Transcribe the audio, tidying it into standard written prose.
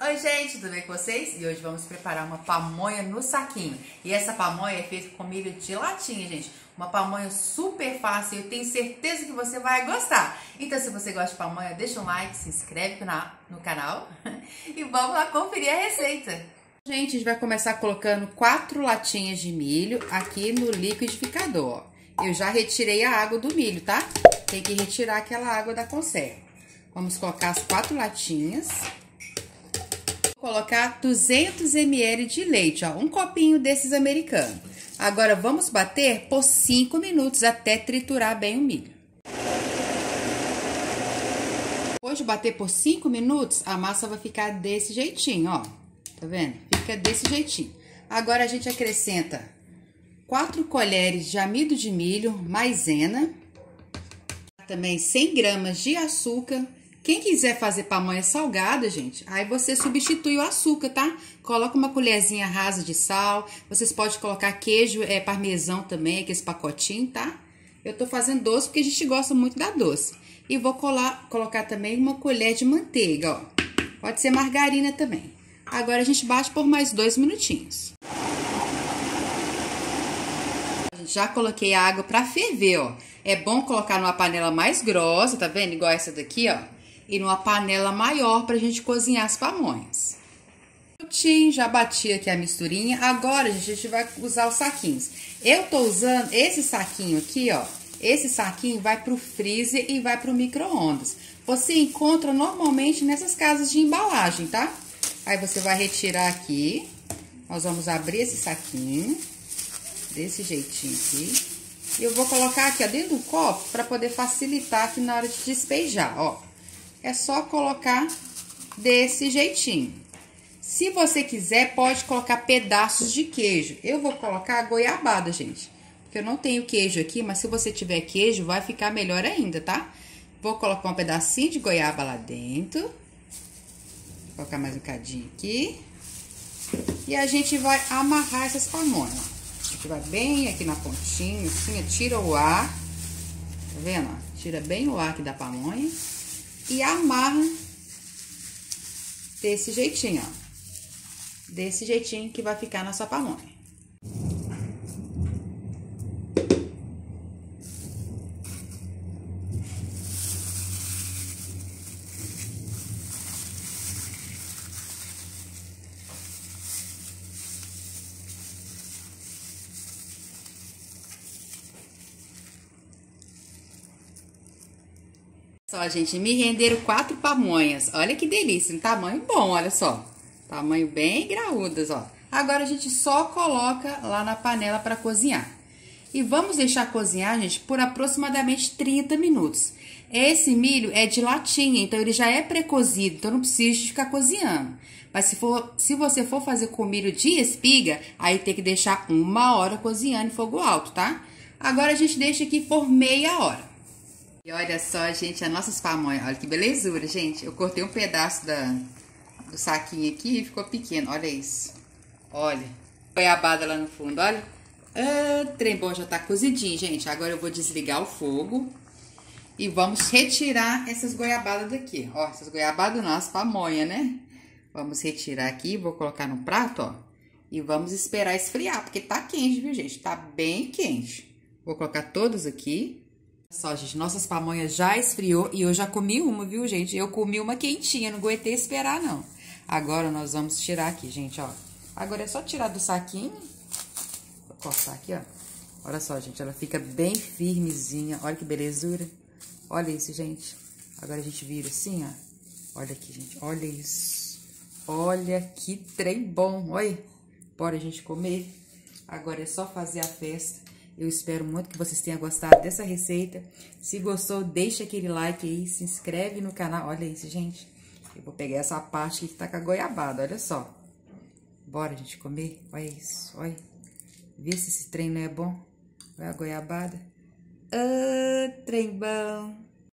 Oi gente, tudo bem com vocês? E hoje vamos preparar uma pamonha no saquinho. E essa pamonha é feita com milho de latinha, gente. Uma pamonha super fácil, eu tenho certeza que você vai gostar. Então se você gosta de pamonha, deixa um like, se inscreve no canal e vamos lá conferir a receita. Gente, a gente vai começar colocando 4 latinhas de milho aqui no liquidificador. Eu já retirei a água do milho, tá? Tem que retirar aquela água da conserva. Vamos colocar as 4 latinhas. Vou colocar 200 ml de leite, ó, um copinho desses americanos. Agora vamos bater por 5 minutos até triturar bem o milho. Depois de bater por 5 minutos, a massa vai ficar desse jeitinho, ó. Tá vendo? Fica desse jeitinho. Agora a gente acrescenta 4 colheres de amido de milho, maisena, também 100 gramas de açúcar. Quem quiser fazer pamonha salgada, gente, aí você substitui o açúcar, tá? Coloca uma colherzinha rasa de sal. Vocês podem colocar queijo parmesão também, aqueles pacotinhos, tá? Eu tô fazendo doce porque a gente gosta muito da doce. E vou colocar também uma colher de manteiga, ó. Pode ser margarina também. Agora a gente bate por mais 2 minutinhos. Já coloquei a água pra ferver, ó. É bom colocar numa panela mais grossa, tá vendo? Igual essa daqui, ó. E numa panela maior pra gente cozinhar as pamonhas. Já bati aqui a misturinha. Agora, gente, a gente vai usar os saquinhos. Eu tô usando esse saquinho aqui, ó. Esse saquinho vai pro freezer e vai pro micro-ondas. Você encontra normalmente nessas casas de embalagem, tá? Aí você vai retirar aqui. Nós vamos abrir esse saquinho. Desse jeitinho aqui. E eu vou colocar aqui, ó, dentro do copo pra poder facilitar aqui na hora de despejar, ó. É só colocar desse jeitinho. Se você quiser, pode colocar pedaços de queijo. Eu vou colocar a goiabada, gente. Porque eu não tenho queijo aqui, mas se você tiver queijo, vai ficar melhor ainda, tá? Vou colocar um pedacinho de goiaba lá dentro. Vou colocar mais um bocadinho aqui. E a gente vai amarrar essas pamonhas, ó. A gente vai bem aqui na pontinha, assim, tira o ar. Tá vendo, ó? Tira bem o ar aqui da pamonha. E amarra desse jeitinho, ó. Desse jeitinho que vai ficar a nossa pamonha. Só, gente, me renderam 4 pamonhas. Olha que delícia, um tamanho bom, olha só. Tamanho bem graúdas, ó. Agora a gente só coloca lá na panela para cozinhar. E vamos deixar cozinhar, gente, por aproximadamente 30 minutos. Esse milho é de latinha, então ele já é pré-cozido, então não precisa ficar cozinhando. Mas se você for fazer com milho de espiga, aí tem que deixar 1 hora cozinhando em fogo alto, tá? Agora a gente deixa aqui por meia hora. E olha só, gente, as nossas pamonhas, olha que belezura, gente. Eu cortei um pedaço do saquinho aqui e ficou pequeno, olha isso. Olha, goiabada lá no fundo, olha. Ah, o trem bom já tá cozidinho, gente. Agora eu vou desligar o fogo e vamos retirar essas goiabadas daqui. Ó, essas goiabadas não, as pamonhas, né? Vamos retirar aqui, vou colocar no prato, ó. E vamos esperar esfriar, porque tá quente, viu, gente? Tá bem quente. Vou colocar todas aqui. Só, gente, nossas pamonhas já esfriou e eu já comi uma, viu, gente? Eu comi uma quentinha, não aguentei esperar, não. Agora nós vamos tirar aqui, gente, ó. Agora é só tirar do saquinho. Vou cortar aqui, ó. Olha só, gente, ela fica bem firmezinha. Olha que belezura. Olha isso, gente. Agora a gente vira assim, ó. Olha aqui, gente, olha isso. Olha que trem bom, olha. Bora a gente comer. Agora é só fazer a festa. Eu espero muito que vocês tenham gostado dessa receita. Se gostou, deixa aquele like aí, se inscreve no canal. Olha isso, gente. Eu vou pegar essa parte aqui que tá com a goiabada, olha só. Bora, gente, comer? Olha isso, olha. Vê se esse trem não é bom. Olha a goiabada. Ah, trem bom.